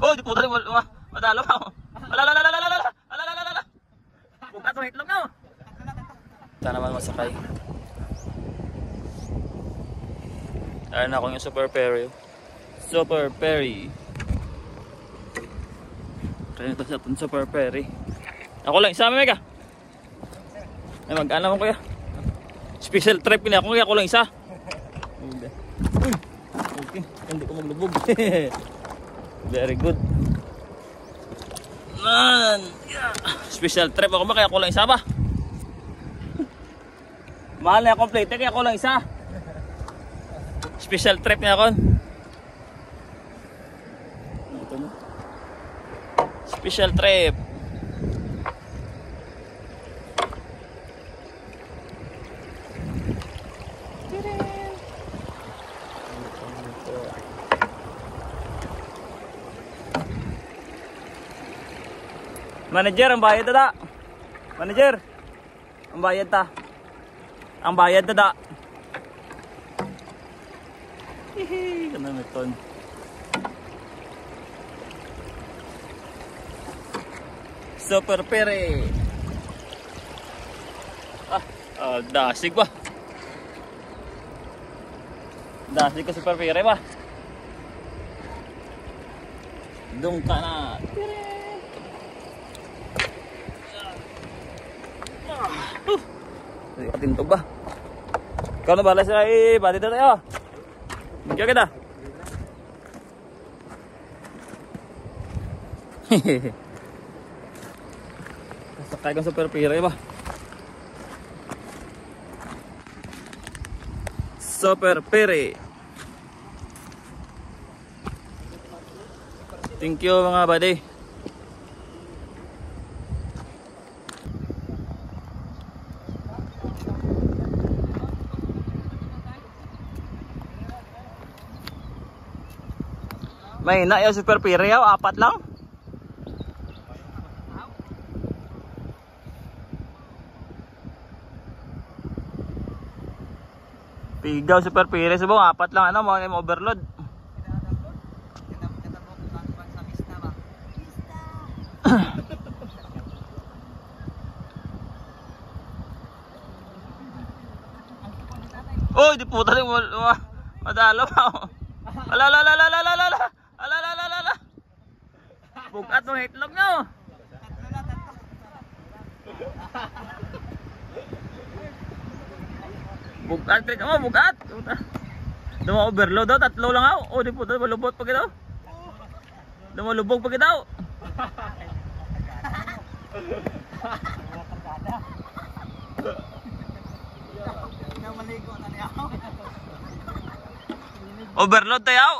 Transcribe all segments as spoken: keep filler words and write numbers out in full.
Oh, di puta rin. Madalo pa ako. Alalalalala. Alalalalala. Buka itong itlog na. Ito naman masakay. Ayan ako yung Super Perry. Super Perry. Kaya ito sa Super Perry. Ako lang, isa Mega. Ay mag-ano mo kuya. Special trip niya ako, ako lang isa. Okay, hindi ko maglubog. Very good. Man, yeah. Special trip ako ba kaya ako lang isa ba? Mahal na complete kaya ako lang isa. Special trip niya ako. Ito na. Special trip. Manager, ang bayad tada. Manager, ang bayad ta. Ang bayad tada. Hihi, kanang ito. Super Perry. Ah, uh, dasig ba? Dasig ka Super Perry ba? Doon ka na. Uh, atin to ba? Ikaw na balas ay bati na tayo. Bigyan kita. Hehehe. Sakay kang Super Perry ba? Super Perry. Thank you mga buddy. May na yung Super Perry, apat lang. Pigaw Super Perry, subong apat lang ano, mga yung overload. Oy, di puta rin madalo pa ako. Alalalalala. Alalalalala. Bukat mo itlog nyo. Bukat klik mo, bukat. Duma overload daw, tatlo lang ako. Oh, di puta, malubot pa kita. Duma lubog pa kita. Overload tayo.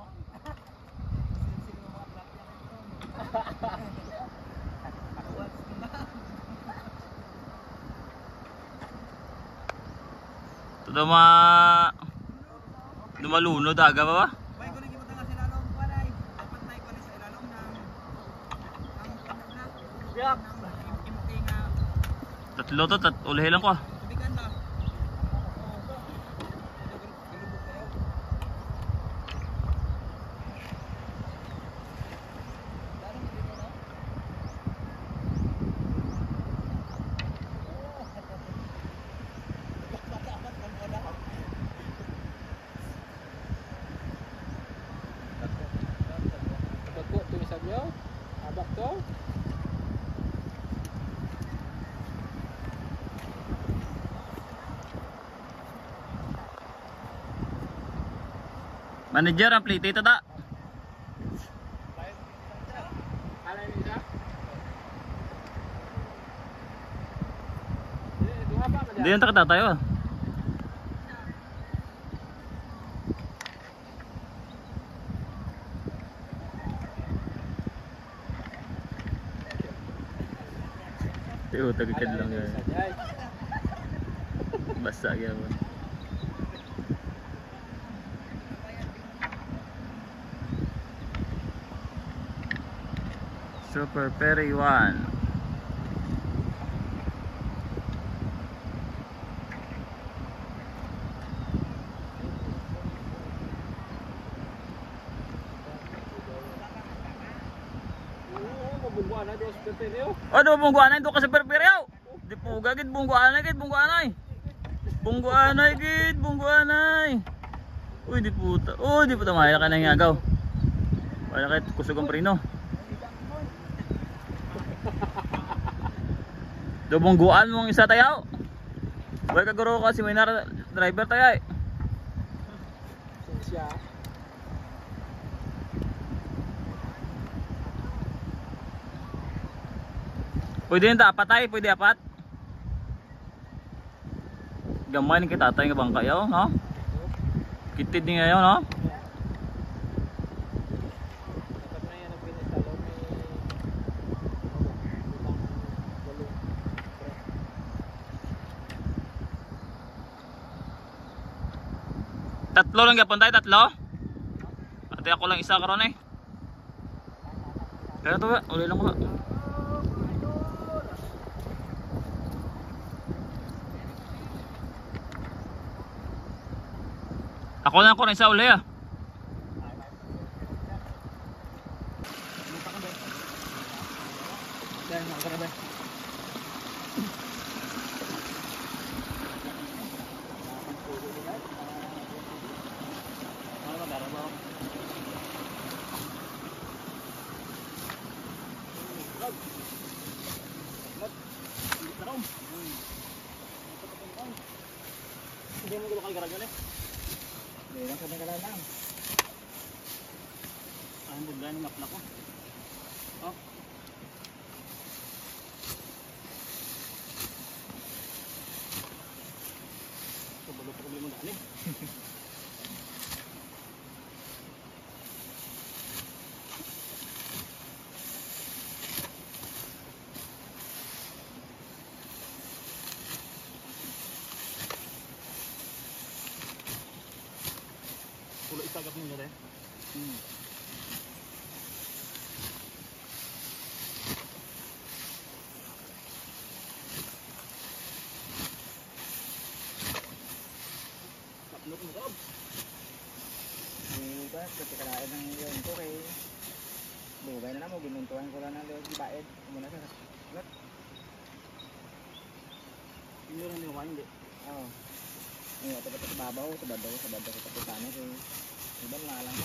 Ito duma dumalunod aga ba ba? Tatlo to, tat ulihin lang ko. Manager, ang plate ito da. Hindi yung takita tayo. Tiyo, tagakad lang yan. Basta yan. Super Perry one. na doon sa perperyo. O, do bungguan na, do ka sa perperyo. Di po gagit, bungguan na, git, bungguan na. Bungguan na, git, bungguan na. Uy, di puta. Uy, di puta, mahal ka na yung agaw. Wala kahit kusog ang prino. Do bungguan mong isa tayo. Wala ka guro ka si Minar driver tayo eh. Siya. Pwede yung apat tayo, pwede apat. Gamay ni kita tayo nga bangka yaw, no? Kitid ni ngayon, no? Dapat na yan ang pinasalo may Tatlo lang gapon tayo, tatlo? Ate ako lang isa karon eh. Kaya to ba? Uli lang ko ba? Ako lang ko rin sa uli ah. Dahil nakakarabi. Hindi mo gulo kay garagan eh. Hindi lang sa nagalan lang. Ang bugla ng mapla ko. Oh. Kabalo pa problema dali. Pulo itagap ninyo deh. Hmm. Kapnot mo daw. Di ba, ketika lain ng yun ko kay Bugay na na mo, binuntuan ko lang ng lewag ibaed. Muna sa lat. Hindi rin yung wine, di. Oo. Ngayon, ito ba sa babaw, sa babaw, sa babaw, sa kapitano. So, iba lang lang.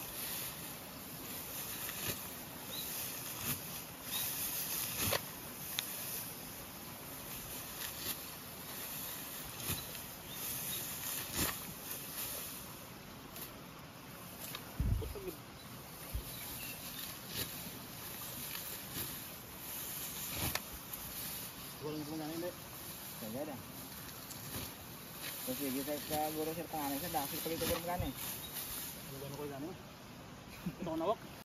Walang kung namin, di. Kaya dah. So, sige, sa guru sir pangalan sa dahil pag ito guru magana eh. Ano ko yung gano'n? Ito ko nawak.